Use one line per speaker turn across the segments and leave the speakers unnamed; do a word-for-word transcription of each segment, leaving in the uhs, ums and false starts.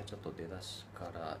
でちょっと出だしから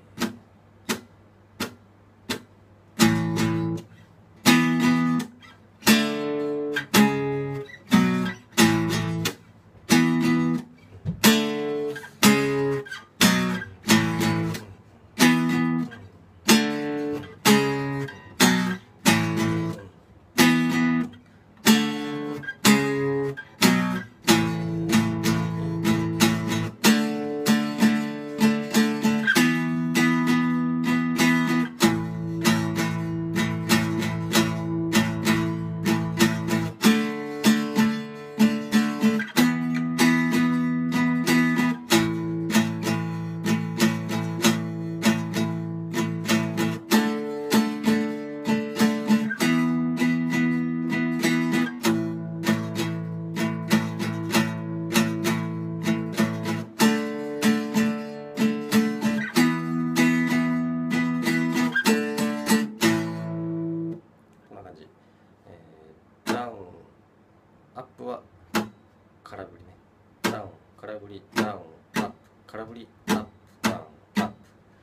アップは空振りね。ダウン、空振り、ダウン、アップ、空振り、アップ、ダウン、アップ。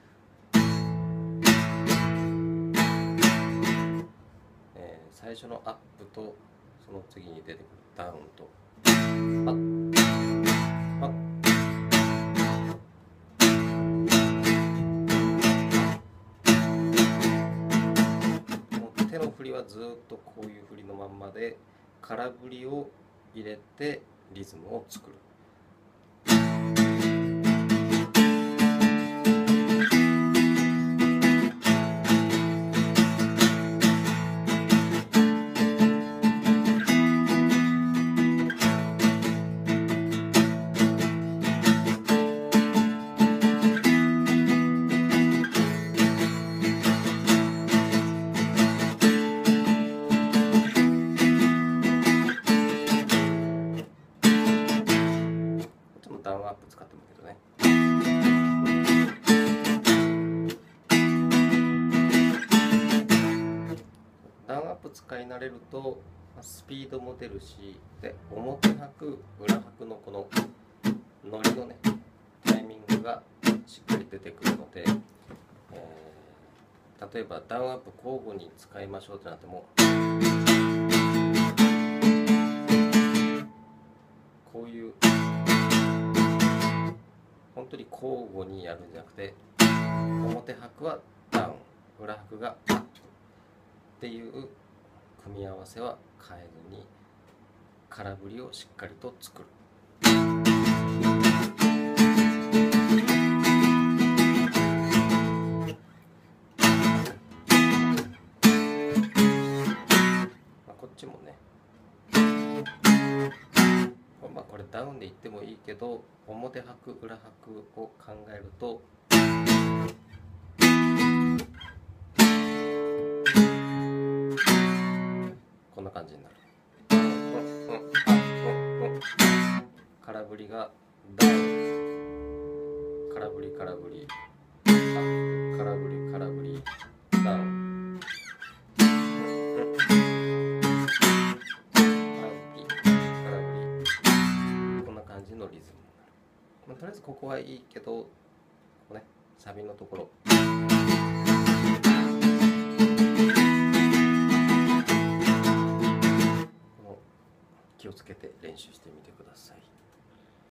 えー、最初のアップとその次に出てくるダウンとアップ、アップ。手の振りはずっとこういう振りのまんまで、空振りを入れてリズムを作る。ダウンアップ使ってもいいけどね。ダウンアップ使い慣れるとスピードも出るし、で表拍裏拍のこのノリのねタイミングがしっかり出てくるので、えー、例えばダウンアップ交互に使いましょうってなっても、こういう本当に交互にやるんじゃなくて、表拍はダウン、裏拍がアップっていう組み合わせは変えずに空振りをしっかりと作る。まあ、こっちもね、まあこれダウンでいってもいいけど、表拍裏拍を考えるとこんな感じになる。空振りがダウン、空振り空振り、空振り空振り、ダウン、のリズムになる。まあ、とりあえずここはいいけど、ここね、サビのところ、この気をつけて練習してみてください。